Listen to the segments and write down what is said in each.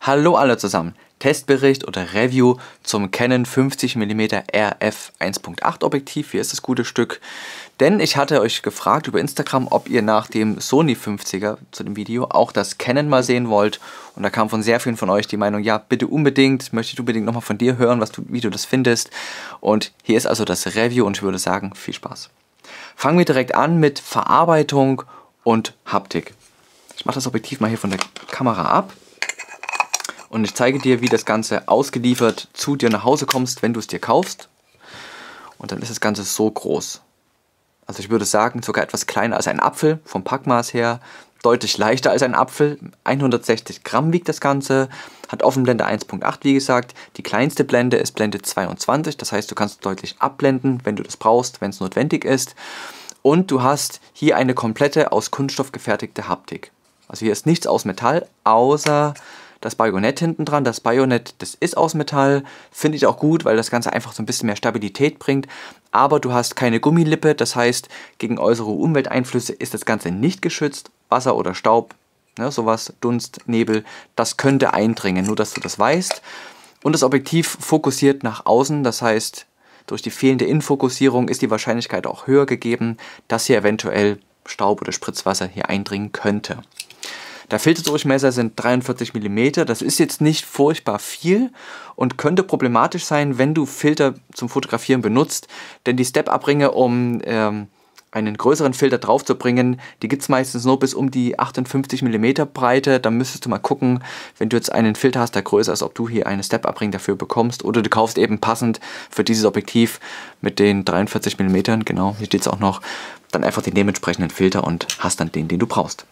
Hallo alle zusammen, Testbericht oder Review zum Canon 50mm RF 1.8 Objektiv. Hier ist das gute Stück, denn ich hatte euch gefragt über Instagram, ob ihr nach dem Sony 50er zu dem Video auch das Canon mal sehen wollt, und da kam von sehr vielen von euch die Meinung, ja bitte unbedingt, möchte ich unbedingt nochmal von dir hören, wie du das findest, und hier ist also das Review und ich würde sagen, viel Spaß. Fangen wir direkt an mit Verarbeitung und Haptik. Ich mache das Objektiv mal hier von der Kamera ab. Und ich zeige dir, wie das Ganze ausgeliefert zu dir nach Hause kommst, wenn du es dir kaufst. Und dann ist das Ganze so groß. Also ich würde sagen, sogar etwas kleiner als ein Apfel, vom Packmaß her. Deutlich leichter als ein Apfel. 160 Gramm wiegt das Ganze. Hat Offenblende 1.8, wie gesagt. Die kleinste Blende ist Blende 22. Das heißt, du kannst deutlich abblenden, wenn du das brauchst, wenn es notwendig ist. Und du hast hier eine komplette aus Kunststoff gefertigte Haptik. Also hier ist nichts aus Metall, außer das Bajonett hinten dran. Das Bajonett, das ist aus Metall, finde ich auch gut, weil das Ganze einfach so ein bisschen mehr Stabilität bringt. Aber du hast keine Gummilippe, das heißt, gegen äußere Umwelteinflüsse ist das Ganze nicht geschützt. Wasser oder Staub, ne, sowas, Dunst, Nebel, das könnte eindringen, nur dass du das weißt. Und das Objektiv fokussiert nach außen, das heißt, durch die fehlende Innenfokussierung ist die Wahrscheinlichkeit auch höher gegeben, dass hier eventuell Staub oder Spritzwasser hier eindringen könnte. Der Filterdurchmesser sind 43 mm, das ist jetzt nicht furchtbar viel und könnte problematisch sein, wenn du Filter zum Fotografieren benutzt, denn die Step-Up-Ringe, um einen größeren Filter drauf zu bringen, die gibt es meistens nur bis um die 58 mm Breite. Da müsstest du mal gucken, wenn du jetzt einen Filter hast, der größer ist, ob du hier einen Step-Up-Ring dafür bekommst, oder du kaufst eben passend für dieses Objektiv mit den 43 mm, genau, hier steht es auch noch, dann einfach den dementsprechenden Filter und hast dann den du brauchst.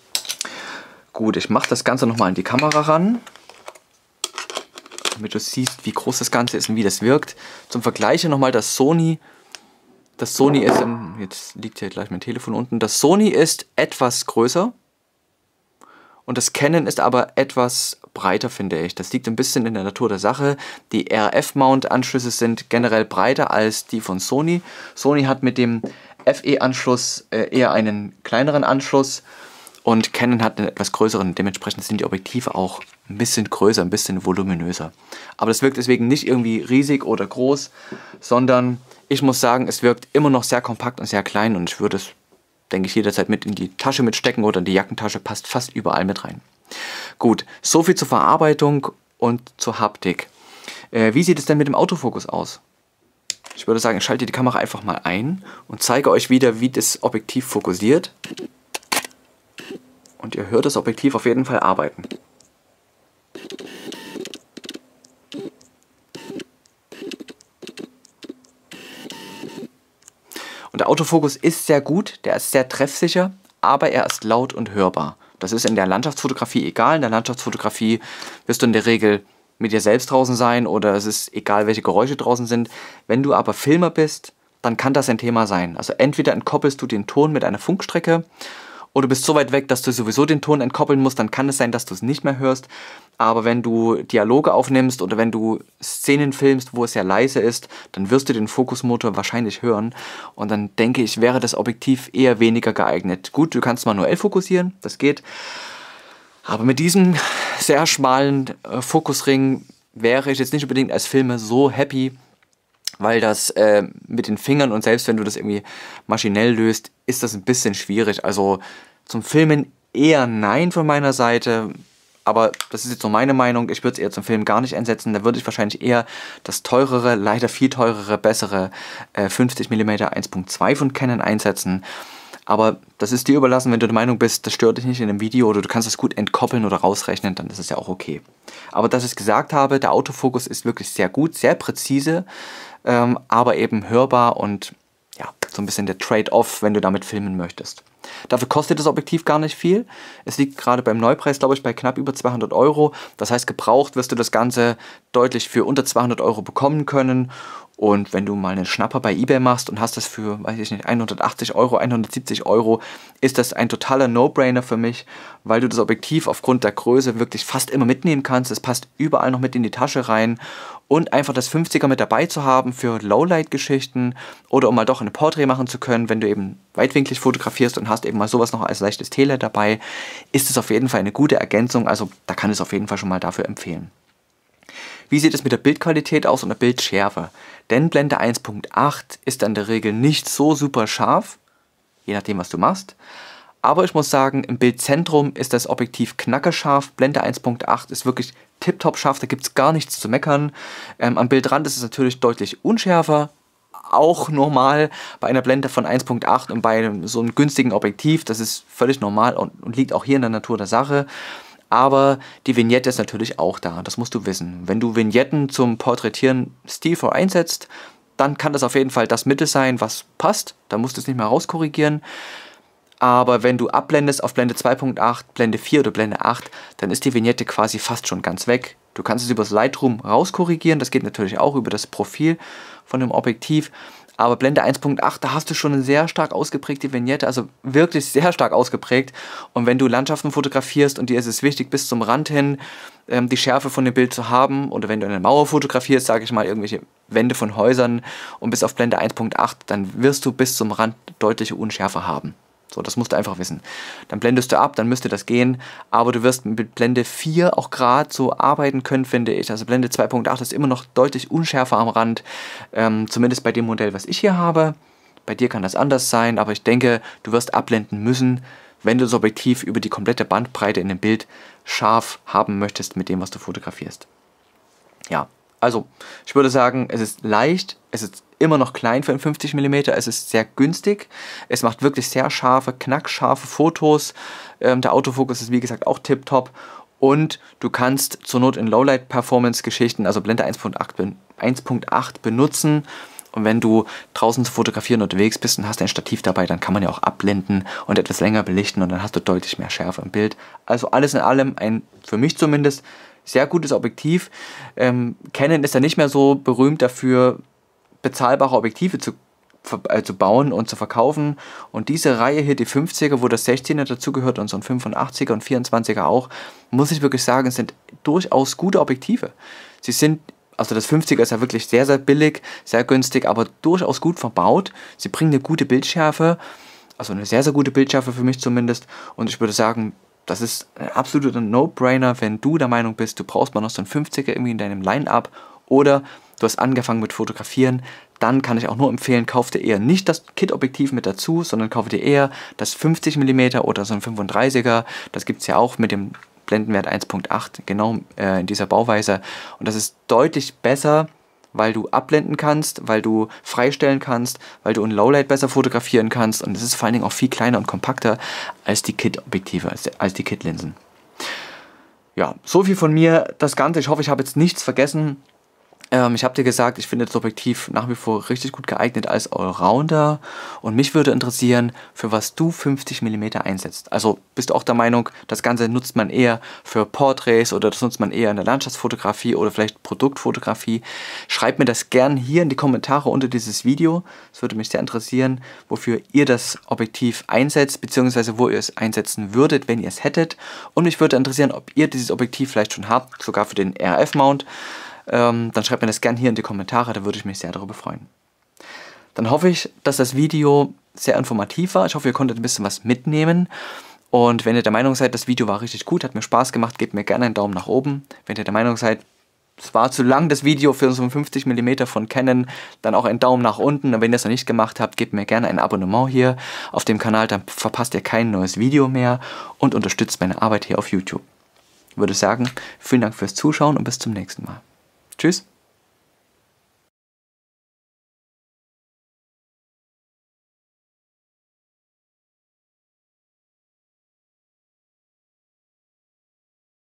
Gut, ich mache das Ganze nochmal an die Kamera ran, damit du siehst, wie groß das Ganze ist und wie das wirkt. Zum Vergleich nochmal das Sony. Das Sony ist, jetzt liegt hier gleich mein Telefon unten, das Sony ist etwas größer und das Canon ist aber etwas breiter, finde ich. Das liegt ein bisschen in der Natur der Sache. Die RF-Mount-Anschlüsse sind generell breiter als die von Sony. Sony hat mit dem FE-Anschluss eher einen kleineren Anschluss. Und Canon hat einen etwas größeren, dementsprechend sind die Objektive auch ein bisschen größer, ein bisschen voluminöser. Aber das wirkt deswegen nicht irgendwie riesig oder groß, sondern ich muss sagen, es wirkt immer noch sehr kompakt und sehr klein und ich würde es, denke ich, jederzeit mit in die Tasche mitstecken oder in die Jackentasche, passt fast überall mit rein. Gut, soviel zur Verarbeitung und zur Haptik. Wie sieht es denn mit dem Autofokus aus? Ich würde sagen, ich schalte die Kamera einfach mal ein und zeige euch wieder, wie das Objektiv fokussiert. Und ihr hört das Objektiv auf jeden Fall arbeiten. Und der Autofokus ist sehr gut, der ist sehr treffsicher, aber er ist laut und hörbar. Das ist in der Landschaftsfotografie egal. In der Landschaftsfotografie wirst du in der Regel mit dir selbst draußen sein oder es ist egal, welche Geräusche draußen sind. Wenn du aber Filmer bist, dann kann das ein Thema sein. Also entweder entkoppelst du den Ton mit einer Funkstrecke, oder du bist so weit weg, dass du sowieso den Ton entkoppeln musst, dann kann es sein, dass du es nicht mehr hörst. Aber wenn du Dialoge aufnimmst oder wenn du Szenen filmst, wo es sehr leise ist, dann wirst du den Fokusmotor wahrscheinlich hören. Und dann denke ich, wäre das Objektiv eher weniger geeignet. Gut, du kannst manuell fokussieren, das geht. Aber mit diesem sehr schmalen Fokusring wäre ich jetzt nicht unbedingt als Filmer so happy, weil das mit den Fingern und selbst wenn du das irgendwie maschinell löst, ist das ein bisschen schwierig. Also zum Filmen eher nein von meiner Seite, aber das ist jetzt nur meine Meinung. Ich würde es eher zum Filmen gar nicht einsetzen. Da würde ich wahrscheinlich eher das teurere, leider viel teurere, bessere 50 mm 1.2 von Canon einsetzen. Aber das ist dir überlassen, wenn du der Meinung bist, das stört dich nicht in einem Video oder du kannst es gut entkoppeln oder rausrechnen, dann ist es ja auch okay. Aber dass ich gesagt habe, der Autofokus ist wirklich sehr gut, sehr präzise, aber eben hörbar und ja, so ein bisschen der Trade-off, wenn du damit filmen möchtest. Dafür kostet das Objektiv gar nicht viel. Es liegt gerade beim Neupreis, glaube ich, bei knapp über 200 Euro. Das heißt, gebraucht wirst du das Ganze deutlich für unter 200 Euro bekommen können. Und wenn du mal einen Schnapper bei eBay machst und hast das für, weiß ich nicht, 180 Euro, 170 Euro, ist das ein totaler No-Brainer für mich, weil du das Objektiv aufgrund der Größe wirklich fast immer mitnehmen kannst. Es passt überall noch mit in die Tasche rein. Und einfach das 50er mit dabei zu haben für Lowlight-Geschichten oder um mal doch eine Porträt machen zu können, wenn du eben weitwinklig fotografierst und hast eben mal sowas noch als leichtes Tele dabei, ist es auf jeden Fall eine gute Ergänzung. Also da kann ich es auf jeden Fall schon mal dafür empfehlen. Wie sieht es mit der Bildqualität aus und der Bildschärfe? Denn Blende 1.8 ist in der Regel nicht so super scharf, je nachdem was du machst. Aber ich muss sagen, im Bildzentrum ist das Objektiv knackerscharf. Blende 1.8 ist wirklich tipptopp scharf, da gibt es gar nichts zu meckern. Am Bildrand ist es natürlich deutlich unschärfer. Auch normal bei einer Blende von 1.8 und bei so einem günstigen Objektiv. Das ist völlig normal und liegt auch hier in der Natur der Sache. Aber die Vignette ist natürlich auch da, das musst du wissen. Wenn du Vignetten zum Porträtieren stilvoll einsetzt, dann kann das auf jeden Fall das Mittel sein, was passt. Da musst du es nicht mehr rauskorrigieren. Aber wenn du abblendest auf Blende 2.8, Blende 4 oder Blende 8, dann ist die Vignette quasi fast schon ganz weg. Du kannst es über das Lightroom rauskorrigieren, das geht natürlich auch über das Profil von dem Objektiv. Aber Blende 1.8, da hast du schon eine sehr stark ausgeprägte Vignette, also wirklich sehr stark ausgeprägt. Und wenn du Landschaften fotografierst und dir ist es wichtig, bis zum Rand hin die Schärfe von dem Bild zu haben, oder wenn du eine Mauer fotografierst, sage ich mal, irgendwelche Wände von Häusern und bis auf Blende 1.8, dann wirst du bis zum Rand deutliche Unschärfe haben. So, das musst du einfach wissen. Dann blendest du ab, dann müsste das gehen, aber du wirst mit Blende 4 auch gerade so arbeiten können, finde ich. Also Blende 2.8 ist immer noch deutlich unschärfer am Rand, zumindest bei dem Modell, was ich hier habe. Bei dir kann das anders sein, aber ich denke, du wirst abblenden müssen, wenn du das Objektiv über die komplette Bandbreite in dem Bild scharf haben möchtest mit dem, was du fotografierst. Ja, also ich würde sagen, es ist leicht, es ist immer noch klein für ein 50 mm, es ist sehr günstig, es macht wirklich sehr scharfe, knackscharfe Fotos, der Autofokus ist wie gesagt auch tipptopp und du kannst zur Not in Lowlight-Performance-Geschichten, also Blende 1.8 benutzen und wenn du draußen zu fotografieren unterwegs bist und hast ein Stativ dabei, dann kann man ja auch abblenden und etwas länger belichten und dann hast du deutlich mehr Schärfe im Bild. Also alles in allem ein, für mich zumindest, sehr gutes Objektiv. Canon ist ja nicht mehr so berühmt dafür, bezahlbare Objektive zu bauen und zu verkaufen. Und diese Reihe hier, die 50er, wo das 16er dazugehört und so ein 85er und 24er auch, muss ich wirklich sagen, sind durchaus gute Objektive. Sie sind, also das 50er ist ja wirklich sehr, sehr billig, sehr günstig, aber durchaus gut verbaut. Sie bringen eine gute Bildschärfe, also eine sehr, sehr gute Bildschärfe für mich zumindest. Und ich würde sagen, das ist ein absoluter No-Brainer, wenn du der Meinung bist, du brauchst mal noch so ein 50er irgendwie in deinem Line-Up oder du hast angefangen mit Fotografieren, dann kann ich auch nur empfehlen, kauf dir eher nicht das Kit-Objektiv mit dazu, sondern kauf dir eher das 50 mm oder so ein 35er. Das gibt es ja auch mit dem Blendenwert 1.8, genau in dieser Bauweise. Und das ist deutlich besser, weil du abblenden kannst, weil du freistellen kannst, weil du in Lowlight besser fotografieren kannst. Und es ist vor allen Dingen auch viel kleiner und kompakter als die Kit-Objektive, als die Kit-Linsen. Ja, so viel von mir das Ganze. Ich hoffe, ich habe jetzt nichts vergessen. Ich habe dir gesagt, ich finde das Objektiv nach wie vor richtig gut geeignet als Allrounder und mich würde interessieren, für was du 50 mm einsetzt. Also bist du auch der Meinung, das Ganze nutzt man eher für Porträts oder das nutzt man eher in der Landschaftsfotografie oder vielleicht Produktfotografie? Schreib mir das gern hier in die Kommentare unter dieses Video. Es würde mich sehr interessieren, wofür ihr das Objektiv einsetzt, beziehungsweise wo ihr es einsetzen würdet, wenn ihr es hättet. Und mich würde interessieren, ob ihr dieses Objektiv vielleicht schon habt, sogar für den RF-Mount. Dann schreibt mir das gerne hier in die Kommentare, da würde ich mich sehr darüber freuen. Dann hoffe ich, dass das Video sehr informativ war. Ich hoffe, ihr konntet ein bisschen was mitnehmen. Und wenn ihr der Meinung seid, das Video war richtig gut, hat mir Spaß gemacht, gebt mir gerne einen Daumen nach oben. Wenn ihr der Meinung seid, es war zu lang, das Video für so ein 50 mm von Canon, dann auch einen Daumen nach unten. Und wenn ihr es noch nicht gemacht habt, gebt mir gerne ein Abonnement hier auf dem Kanal, dann verpasst ihr kein neues Video mehr und unterstützt meine Arbeit hier auf YouTube. Ich würde sagen, vielen Dank fürs Zuschauen und bis zum nächsten Mal. Tschüss.